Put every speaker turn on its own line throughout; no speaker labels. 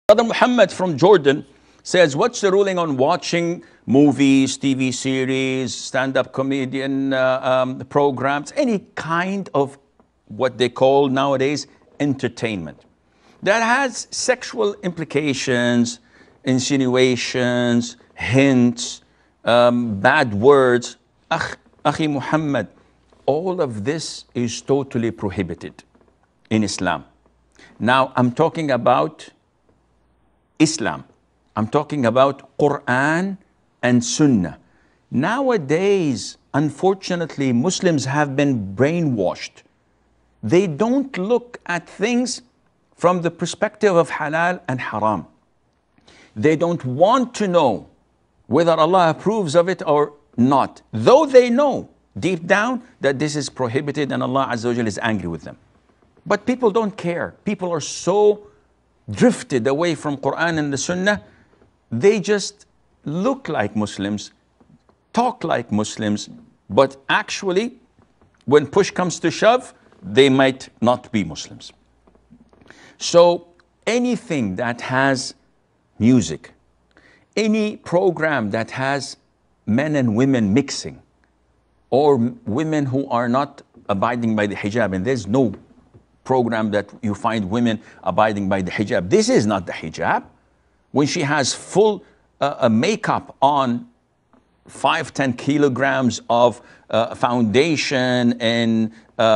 Brother Muhammad from Jordan says, what's the ruling on watching movies, TV series, stand-up comedian programs, any kind of what they call nowadays entertainment that has sexual implications, insinuations, hints, bad words? Akhi Muhammad, all of this is totally prohibited in Islam. Now, I'm talking about Islam. I'm talking about Quran and Sunnah. Nowadays, unfortunately, Muslims have been brainwashed. They don't look at things from the perspective of halal and haram. They don't want to know whether Allah approves of it or not, though they know deep down that this is prohibited and Allah Azza wa Jalla is angry with them. But people don't care. People are so drifted away from Quran and the Sunnah. They just look like Muslims, talk like Muslims, but actually, when push comes to shove, they might not be Muslims. So anything that has music, any program that has men and women mixing, or women who are not abiding by the hijab, and there's no program that you find women abiding by the hijab. This is not the hijab. When she has full makeup on, 5-10 kilograms of foundation and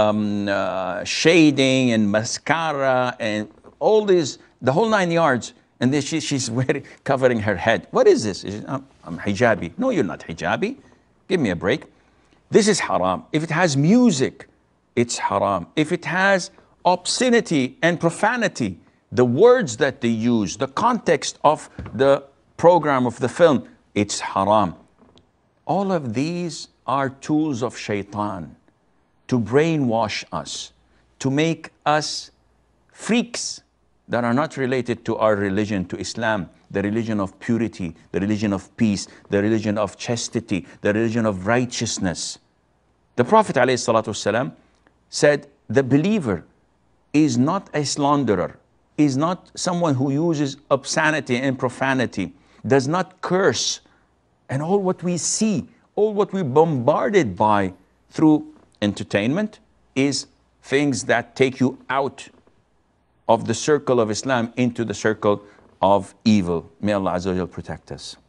shading and mascara and all these, the whole 9 yards, and then she's covering her head. What is this? I'm hijabi. No, you're not hijabi. Give me a break. This is haram. If it has music, it's haram. If it has obscenity and profanity, the words that they use, the context of the program of the film, it's haram. All of these are tools of shaitan to brainwash us, to make us freaks that are not related to our religion, to Islam, the religion of purity, the religion of peace, the religion of chastity, the religion of righteousness. The Prophet ﷺ said, the believer is not a slanderer, is not someone who uses obscenity and profanity, does not curse. And all what we see, all what we're bombarded by through entertainment is things that take you out of the circle of Islam into the circle of evil. May Allah Azza wa Jal protect us.